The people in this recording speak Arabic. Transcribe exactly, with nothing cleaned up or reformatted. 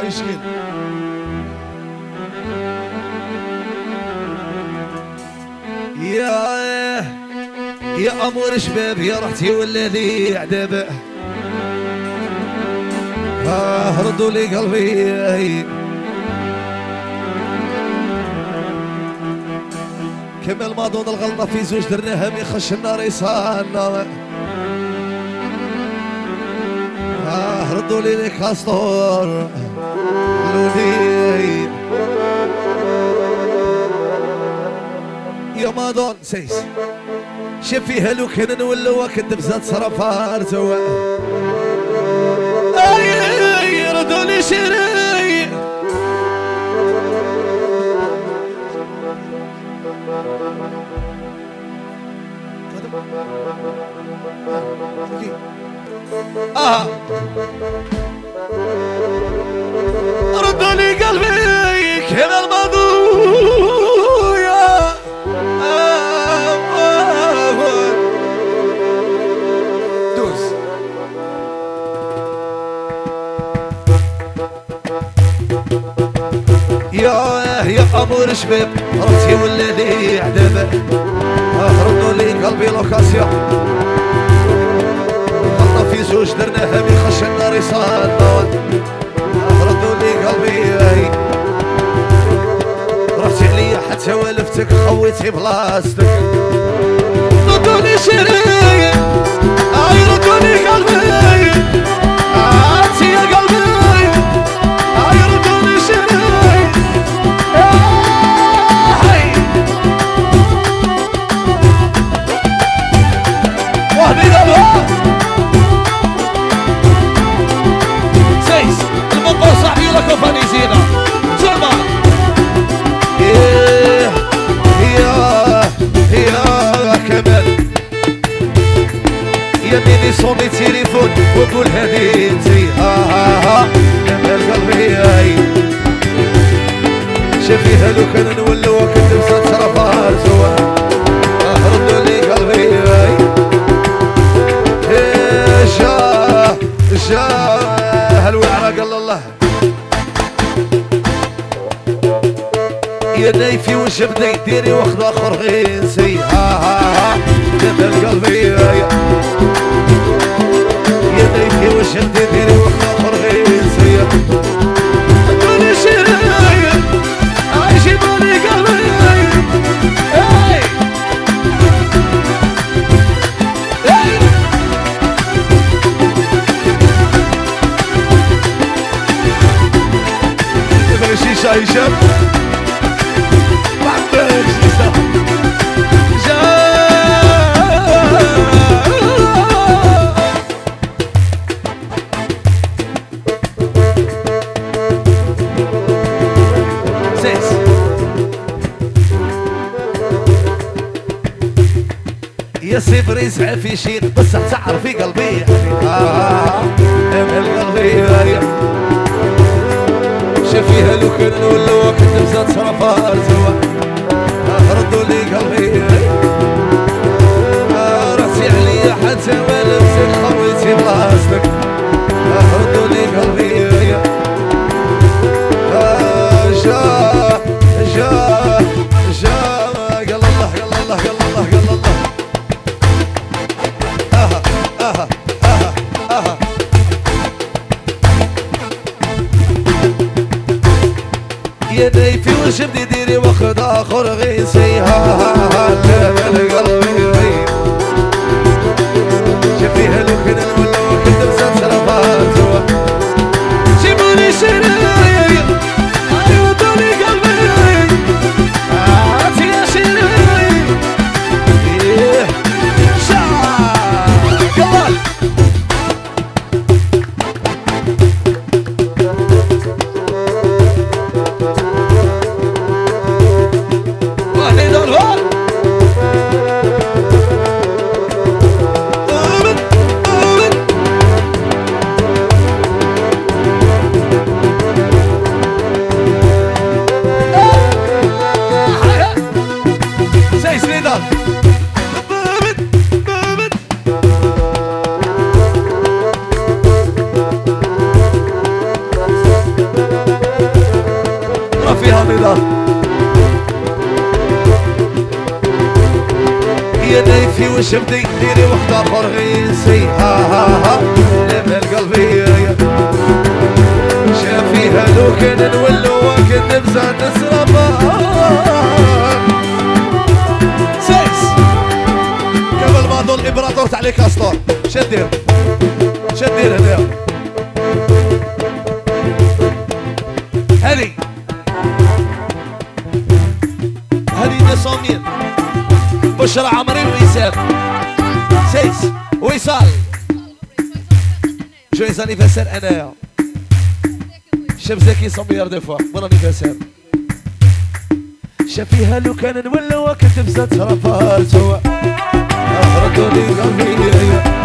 يشغل يا يا امور شباب يا رحتي ولا لي عذاب آه ردوا لي قلبي كمل ما دون الغلطة في زوج درناها مي خش النار يصالنا آه ردوا لي ليك اسطور لولي يا مادون سيس شوف فيها لو كان نولوا كنت بزاد صرفار توا اي اي ردوا لي شري اه ردوا لي قلبي كان الماضي يا دوس يا يا امور شباب راسي ولا لي عذاب ردوا لي قلبي لوكاسيون غلطة في زوج درناها من خش النار يصالنا ردوا لي قلبي رحتي عليا حتى والفتك خويتي بلاصتك ردوا لي شري اي ردوا لي قلبي عاتي يا قلبي اي ردوا لي شري وهني دابا سيس المنقور صاحبي لك وفاني زينة سلمى ياه ياه ياه كمال يميني صومي تليفون وقول هذه انتي ها ها ها كمال قلبي هاي شافيها لو كان نولو كنت بزاد شرفار سوا ردوا لي قلبي هاي جاه جاه الوعرة قال الله يا نايفي وش بدا يديري واخد اخر غينسي ها ها ها جمال قلبي يا نايفي وش بدا يديري واخد اخر غينسي قولي شرايا عايشي بالي قلبي شيشة هشام بعدك شيشة سيس يا صفر يسعى في شيء بس تعرفي قلبي آه امل قلبي شافيها لو كان نولو كنت بزاد صرفار سوا ردوا لي قلبي راسي عليا حتى ولبسك خويتي بلاصتك ردوا لي قلبي جا جا جا قال الله قال الله قال الله قال الله اها اها اها اها يا نايفي وش بدي ديري واخد اخر غيسي ها ها ها كامل قلبي شافيها لو كان نولو كنت بزاد شرفات سوا جيبولي شرايا ايوا دولي قلبي عاتي يا شرايا ايه شعر كمال يا نايفي وش بدي ديري وقت اخر غيسي ها ها ها لما القلبي شافيها لو كان نولو وقت نبزع نسربان سيس قبل ما ظل امبراطور عليك اسطور شدير شدير هنا هذي هذي نسومين بشرى عمري ويسام سيس ويصال جويز انيفرسير انايا شاب زكي سمير دفا من انيفرسير شافيها لو كان نولو وقت بزات رفال سوا اخرجوني قلبي